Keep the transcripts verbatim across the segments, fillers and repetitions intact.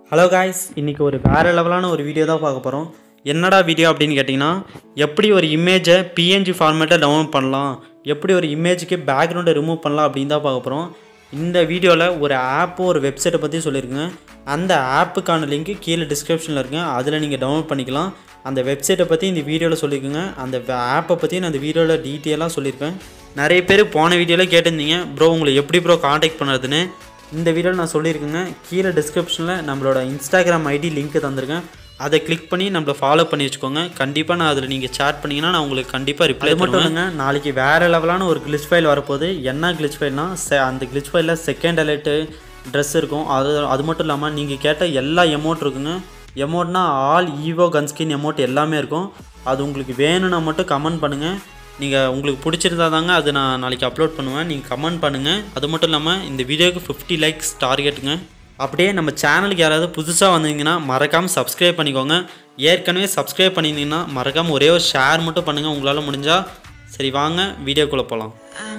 Hello guys, இன்றைக்கி ஒரு வேறு லெவலான ஒரு வீடியோ தான் பார்க்க போகிறோம். என்னடா வீடியோ அப்படின்னு கேட்டிங்கன்னா, எப்படி ஒரு இமேஜை பிஎன்ஜி ஃபார்மேட்டை டவுன்லோட் பண்ணலாம், எப்படி ஒரு இமேஜுக்கு பேக்ரவுண்டை ரிமூவ் பண்ணலாம் அப்படின்னு தான் பார்க்க போகிறோம். இந்த வீடியோவில் ஒரு ஆப்பு ஒரு வெப்சைட்டை பற்றி சொல்லியிருக்குங்க. அந்த ஆப்புக்கான லிங்க்கு கீழே டிஸ்கிரிப்ஷனில் இருக்குங்க, அதில் நீங்கள் டவுன்லோட் பண்ணிக்கலாம். அந்த வெப்சைட்டை பற்றி இந்த வீடியோவில் சொல்லியிருக்குங்க. அந்த ஆப்பை பற்றி நான் அந்த வீடியோவில் டீட்டெயிலாக சொல்லியிருப்பேன். நிறைய பேர் போன வீடியோவில் கேட்டிருந்தீங்க, ப்ரோ உங்களை எப்படி ப்ரோ காண்டாக்ட் பண்ணுறதுன்னு. இந்த வீடியோவில் நான் சொல்லியிருக்கேங்க. கீழே டிஸ்கிரிப்ஷனில் நம்மளோட இன்ஸ்டாகிராம் ஐடி லிங்க் தந்திருக்கேன். அதை கிளிக் பண்ணி நம்மளை ஃபாலோ பண்ணி வச்சுக்கோங்க. கண்டிப்பாக நான் அதில் நீங்கள் சேட் பண்ணிங்கன்னா நான் உங்களுக்கு கண்டிப்பாக ரிப்ளை மட்டும் இல்லைங்க. நாளைக்கு வேறு லெவலான ஒரு கிளிச் ஃபைல் வரப்போகுது. என்ன கிளிச் ஃபைல்னால், அந்த கிளிச் ஃபைலில் செகண்ட் அலர்ட்டு ட்ரெஸ் இருக்கும். அது அது மட்டும் இல்லாமல் நீங்கள் கேட்ட எல்லா எமௌண்ட் இருக்குங்க. எமௌண்ட்னா ஆல் ஈவோ கன்ஸ்கின் எமௌண்ட் எல்லாமே இருக்கும். அது உங்களுக்கு வேணும்னா மட்டும் கமெண்ட் பண்ணுங்கள். நீங்கள் உங்களுக்கு பிடிச்சிருந்தா தாங்க அது நான் நாளைக்கு அப்லோட் பண்ணுவேன். நீங்கள் கமெண்ட் பண்ணுங்கள். அது மட்டும் இல்லாமல் இந்த வீடியோவுக்கு ஃபிஃப்டி லைக்ஸ் டார்கெட்டுங்க. அப்படியே நம்ம சேனலுக்கு யாராவது புதுசாக வந்தீங்கன்னா மறக்காமல் சப்ஸ்கிரைப் பண்ணிக்கோங்க. ஏற்கனவே சப்ஸ்கிரைப் பண்ணியிருந்தீங்கன்னா மறக்காமல் ஒரே ஒரு ஷேர் மட்டும் பண்ணுங்கள் உங்களால் முடிஞ்சால். சரி வாங்க வீடியோக்குள்ளே போகலாம்.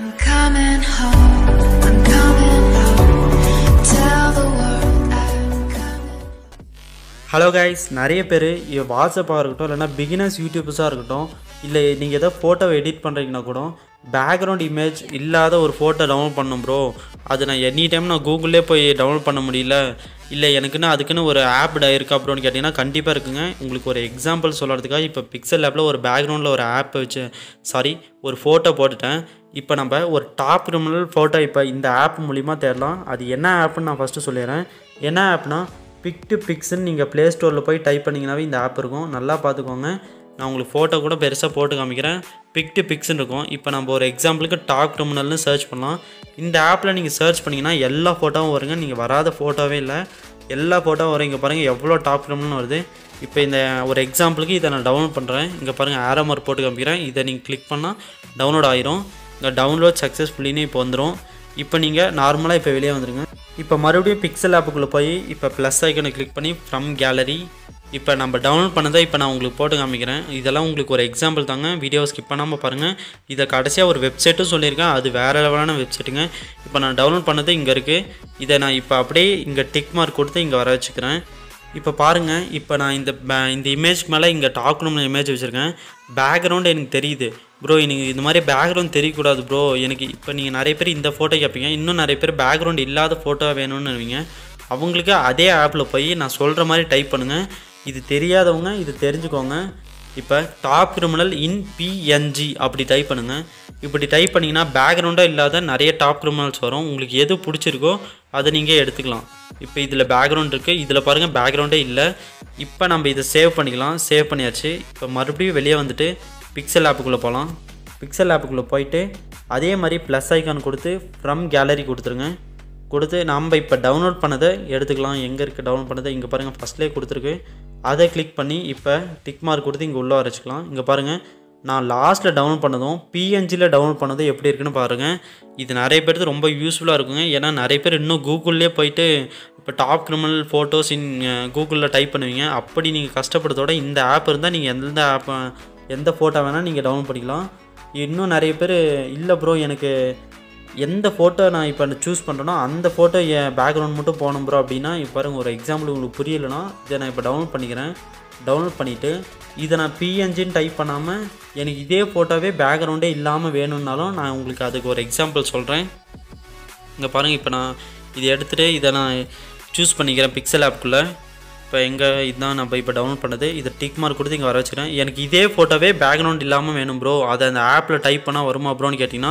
ஹலோ கைஸ், நிறைய பேர் வாட்ஸ்அப்பாக இருக்கட்டும், இல்லைனா பிகினர்ஸ் யூடியூபர்ஸாக இருக்கட்டும், இல்லை நீங்கள் எதோ ஃபோட்டோவை எடிட் பண்ணுறீங்கன்னா கூட பேக்ரவுண்ட் இமேஜ் இல்லாத ஒரு ஃபோட்டோ டவுன்லோட் பண்ணணும் ப்ரோ, அது நான் எனி டைம் நான் கூகுள்லேயே போய் டவுன்லோட் பண்ண முடியல, இல்லை எனக்குன்னு அதுக்குன்னு ஒரு ஆப் இருக்கா ப்ரோன்னு கேட்டிங்கன்னா கண்டிப்பாக இருக்குங்க. உங்களுக்கு ஒரு எக்ஸாம்பிள் சொல்கிறதுக்காக இப்போ பிக்சல் ஆப்பில் ஒரு பேக்ரவுண்டில் ஒரு ஆப் வச்சு சாரி ஒரு ஃபோட்டோ போட்டுட்டேன். இப்போ நம்ம ஒரு டாப் கிரிமினல் ஃபோட்டோ இப்போ இந்த ஆப் மூலிமா தேடலாம். அது என்ன ஆப்புன்னு நான் ஃபஸ்ட்டு சொல்லிடுறேன். என்ன ஆப்னா பிக் டு பிக்ஸ்ன்னு நீங்கள் ப்ளே ஸ்டோரில் போய் டைப் பண்ணிங்கனாவே இந்த ஆப் இருக்கும். நல்லா பார்த்துக்கோங்க. நான் உங்களுக்கு ஃபோட்டோ கூட பெருசாக போட்டு காமிக்கிறேன். பிக் டு பிக்ஸ்ன்னு இருக்கும். இப்போ நம்ம ஒரு எக்ஸாம்பிளுக்கு டாப் கிரிமினல்னு சர்ச் பண்ணலாம். இந்த ஆப்பில் நீங்கள் சர்ச் பண்ணிங்கன்னா எல்லா ஃபோட்டோவும் வருங்க. நீங்கள் வராத ஃபோட்டோவே இல்லை, எல்லா ஃபோட்டோவும் வரும். இங்கே பாருங்கள் எவ்வளோ டாப் கிரிமினல்னு வருது. இப்போ இந்த ஒரு எக்ஸாம்பிளுக்கு இதை நான் டவுன்லோட் பண்ணுறேன். இங்கே பாருங்கள் ஆரோ மார்க் போட்டு காமிக்கிறேன். இதை நீங்கள் கிளிக் பண்ணால் டவுன்லோட் ஆயிரும். இங்கே டவுன்லோட் சக்ஸஸ்ஃபுல்லின்னு இப்போ வந்துடும். இப்போ நீங்கள் நார்மலாக இப்போ வெளியே வந்துடுங்க. இப்போ மறுபடியும் பிக்சல் ஆப்புக்குள்ளே போய் இப்போ ப்ளஸ் ஐக்கனை கிளிக் பண்ணி ஃப்ரம் கேலரி இப்போ நம்ம டவுன்லோட் பண்ணதை இப்போ நான் உங்களுக்கு போட்டு காமிக்கிறேன். இதெல்லாம் உங்களுக்கு ஒரு எக்ஸாம்பிள் தாங்க, வீடியோவை ஸ்கிப் பண்ணாமல் பாருங்கள். இதை கடைசியாக ஒரு வெப்சைட்டும் சொல்லியிருக்கேன், அது வேறு லெவலான வெப்சைட்டுங்க. இப்போ நான் டவுன்லோட் பண்ணது இங்கே இருக்குது. இதை நான் இப்போ அப்படியே இங்கே டிக் மார்க் கொடுத்து இங்கே வர வச்சுக்கிறேன். இப்போ பாருங்கள், இப்போ நான் இந்த இந்த இமேஜ்க்கு மேலே இங்கே டாக்குன்னு இமேஜ் வச்சுருக்கேன். பேக்ரவுண்டு எனக்கு தெரியுது ப்ரோ, எனக்கு இந்த மாதிரி பேக்ரவுண்ட் தெரியக்கூடாது ப்ரோ எனக்கு. இப்போ நீங்கள் நிறைய பேர் இந்த ஃபோட்டோ கேட்பீங்க, இன்னும் நிறைய பேர் பேக்ரவுண்ட் இல்லாத ஃபோட்டோ வேணும்னு நினைவீங்க. அவங்களுக்கு அதே ஆப்பில் போய் நான் சொல்கிற மாதிரி டைப் பண்ணுங்கள். இது தெரியாதவங்க இது தெரிஞ்சுக்கோங்க. இப்போ டாப் கிரிமினல் இன் பிஎன்ஜி அப்படி டைப் பண்ணுங்கள். இப்படி டைப் பண்ணிங்கன்னா பேக்ரவுண்டாக இல்லாத நிறைய டாப் கிரிமினல்ஸ் வரும். உங்களுக்கு எது பிடிச்சிருக்கோ அதை நீங்கள் எடுத்துக்கலாம். இப்போ இதில் பேக்ரவுண்ட் இருக்குது, இதில் பாருங்கள் பேக்ரவுண்டே இல்லை. இப்போ நம்ம இதை சேவ் பண்ணிக்கலாம். சேவ் பண்ணியாச்சு. இப்போ மறுபடியும் வெளியே வந்துட்டு பிக்சல் ஆப்புக்குள்ளே போகலாம். பிக்சல் ஆப்புக்குள்ளே போயிட்டு அதே மாதிரி ப்ளஸ் ஐக்கான் கொடுத்து ஃப்ரம் கேலரி கொடுத்துருங்க. கொடுத்து நம்ம இப்போ டவுன்லோட் பண்ணதை எடுத்துக்கலாம். எங்கே இருக்குது டவுன்லோட் பண்ணதை இங்கே பாருங்கள் ஃபஸ்ட்லேயே கொடுத்துருக்கு. அதை கிளிக் பண்ணி இப்போ டிக் மார்க் கொடுத்து இங்கே உள்ளே வச்சுக்கலாம். இங்கே பாருங்கள் நான் லாஸ்ட்டில் டவுன்லோட் பண்ணதும் பிஎன்ஜியில் டவுன்லோட் பண்ணதும் எப்படி இருக்குன்னு பாருங்கள். இது நிறைய பேருக்கு ரொம்ப யூஸ்ஃபுல்லாக இருக்குங்க. ஏன்னா நிறைய பேர் இன்னும் கூகுள்லேயே போயிட்டு இப்போ டாப் கிரிமினல் ஃபோட்டோஸ் இன் கூகுளில் டைப் பண்ணுவீங்க. அப்படி நீங்கள் கஷ்டப்படுறதோட இந்த ஆப் இருந்தால் நீங்கள் எந்த ஆப் எந்த ஃபோட்டோ வேணால் நீங்கள் டவுன்லோட் பண்ணிக்கலாம். இன்னும் நிறைய பேர் இல்லை ப்ரோ எனக்கு எந்த ஃபோட்டோ நான் இப்போ சூஸ் பண்ணுறேனோ அந்த ஃபோட்டோ என் பேக்ரவுண்ட் மட்டும் போகணும் ப்ரோ அப்படின்னா, இப்போ பாருங்கள் ஒரு எக்ஸாம்பிள் உங்களுக்கு புரியலைன்னா இதை நான் இப்போ டவுன்லோட் பண்ணிக்கிறேன். டவுன்லோட் பண்ணிவிட்டு இதை நான் பிஎன்ஜின்னு டைப் பண்ணாமல் எனக்கு இதே ஃபோட்டோவே பேக்ரவுண்டே இல்லாமல் வேணும்னாலும் நான் உங்களுக்கு அதுக்கு ஒரு எக்ஸாம்பிள் சொல்கிறேன். இங்கே பாருங்கள், இப்போ நான் இதை எடுத்துகிட்டு இதை நான் சூஸ் பண்ணிக்கிறேன் பிக்சல் ஆப்புக்குள்ளே. இப்போ எங்கே இதுதான் நம்ம இப்போ டவுன்லோட் பண்ணது. இதை டிக் மார்க் கொடுத்து இங்கே வர வச்சுக்கிறேன். எனக்கு இதே ஃபோட்டோவே பேக்ரவுண்ட் இல்லாமல் வேணும் ப்ரோ, அதை அந்த ஆப்பில் டைப் பண்ணால் வருமா ப்ரோன்னு கேட்டிங்கன்னா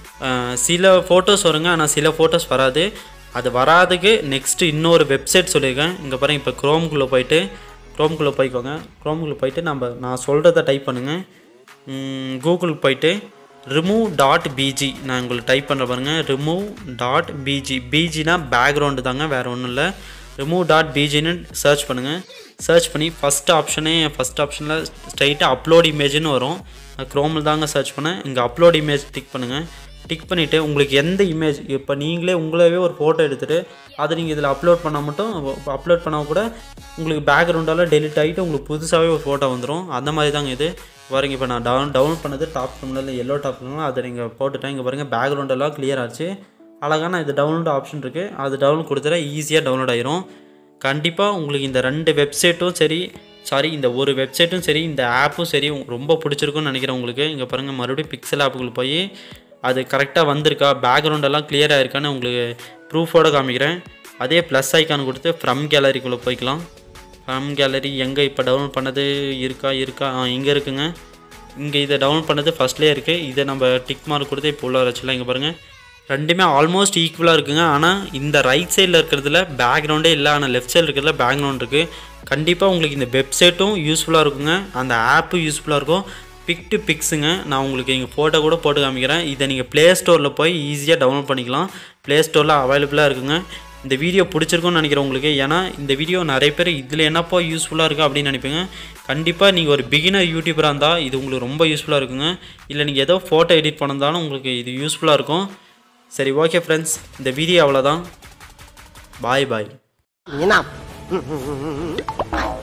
சில ஃபோட்டோஸ் வருங்க, ஆனால் சில ஃபோட்டோஸ் வராது. அது வராதுக்கு நெக்ஸ்ட்டு இன்னொரு வெப்சைட் சொல்லியிருக்கேன். இங்கே பாருங்கள், இப்போ க்ரோம்குள்ளே போயிட்டு க்ரோம்குள்ளே போய்க்கோங்க. க்ரோம்குள்ளே போயிட்டு நம்ம நான் சொல்கிறத டைப் பண்ணுங்கள். கூகுளுக்கு போயிட்டு ரிமூவ் டாட் பிஜி நான் உங்களுக்கு டைப் பண்ணுற பாருங்கள். ரிமூவ் டாட் பிஜி பிஜினா பேக்ரவுண்டு தாங்க, வேறு ஒன்றும் இல்லை. ரிமூவ் டாட் பிஜின்னு சர்ச் பண்ணுங்கள். சர்ச் பண்ணி ஃபஸ்ட் ஆப்ஷனே ஃபஸ்ட் ஆப்ஷனில் ஸ்ட்ரைட்டாக அப்லோட் இமேஜ்னு வரும். க்ரோமில் தாங்க சர்ச் பண்ணேன். இங்கே அப்லோட் இமேஜ் டிக் பண்ணுங்கள். டிக் பண்ணிவிட்டு உங்களுக்கு எந்த இமேஜ் இப்போ நீங்களே உங்களாவே ஒரு ஃபோட்டோ எடுத்துகிட்டு அதை நீங்கள் இதில் அப்லோட் பண்ணால் மட்டும் அப்லோட் பண்ணால் கூட உங்களுக்கு பேக்ரவுண்டால் டெலிட் ஆகிட்டு உங்களுக்கு புதுசாகவே ஒரு ஃபோட்டோ வந்துடும். அந்த மாதிரி தாங்க இது. பாருங்கள், இப்போ நான் டவுன் டவுன்லோட் பண்ணது டாப் கிரிமினல் எல்லோ டாப் கிரிமினல் அதை நீங்கள் போட்டுட்டேன். இங்கே பாருங்கள் பேக்ரவுண்டெல்லாம் கிளியர் ஆச்சு. அழகான இது டவுன்லோட் ஆப்ஷன் இருக்குது. அது டவுன்லோட் கொடுத்துட்டா ஈஸியாக டவுன்லோட் ஆயிரும். கண்டிப்பாக உங்களுக்கு இந்த ரெண்டு வெப்சைட்டும் சரி சாரி இந்த ஒரு வெப்சைட்டும் சரி இந்த ஆப்பும் சரி ரொம்ப பிடிச்சிருக்குன்னு நினைக்கிறேன் உங்களுக்கு. இங்கே பாருங்கள், மறுபடியும் பிக்சல் ஆப்புக்குள்ளே போய் அது கரெக்டாக வந்திருக்கா, பேக்ரவுண்டெல்லாம் கிளியராக இருக்கான்னு உங்களுக்கு ப்ரூஃபோடு காமிக்கிறேன். அதே ப்ளஸ் ஐக்கான் கொடுத்து ஃப்ரம் கேலரிக்குள்ளே போய்க்கலாம். ஃப்ரம் கேலரி எங்கே இப்போ டவுன்லோட் பண்ணது இருக்கா இருக்கா ஆ இங்கே இருக்குங்க. இங்கே இதை டவுன்லோட் பண்ணது ஃபஸ்ட்லேயே இருக்குது. இதை நம்ம டிக் மார்க் கொடுத்து இப்போ உள்ள வச்சுக்கலாம். இங்கே பாருங்கள், ரெண்டுமே ஆல்மோஸ்ட் ஈக்குவலாக இருக்குங்க. ஆனால் இந்த ரைட் சைடில் இருக்கிறதுல பேக்ரவுண்டே இல்லை, ஆனால் லெஃப்ட் சைடில் இருக்கிறதுல பேக்ரவுண்ட் இருக்குது. கண்டிப்பாக உங்களுக்கு இந்த வெப்சைட்டும் யூஸ்ஃபுல்லாக இருக்குங்க, அந்த ஆப்பும் யூஸ்ஃபுல்லாக இருக்கும். பிக் டு பிக்ஸுங்க. நான் உங்களுக்கு இங்கே ஃபோட்டோ கூட போட்டு காமிக்கிறேன். இதை நீங்கள் ப்ளே ஸ்டோரில் போய் ஈஸியாக டவுன்லோட் பண்ணிக்கலாம். ப்ளே ஸ்டோரில் அவைலபிளாக இருக்குங்க. இந்த வீடியோ பிடிச்சிருக்குன்னு நினைக்கிறேன் உங்களுக்கு. ஏன்னா இந்த வீடியோ நிறைய பேர் இதில் என்னப்போ யூஸ்ஃபுல்லாக இருக்குது அப்படின்னு நினைப்பீங்க. கண்டிப்பாக நீங்கள் ஒரு பிகினர் யூடியூபராக இருந்தால் இது உங்களுக்கு ரொம்ப யூஸ்ஃபுல்லாக இருக்குங்க. இல்லை நீங்கள் ஏதோ ஃபோட்டோ எடிட் பண்ணிருந்தாலும் உங்களுக்கு இது யூஸ்ஃபுல்லாக இருக்கும். சரி, ஓகே ஃப்ரெண்ட்ஸ், இந்த வீடியோ அவ்வளோதான். பாய் பாய்.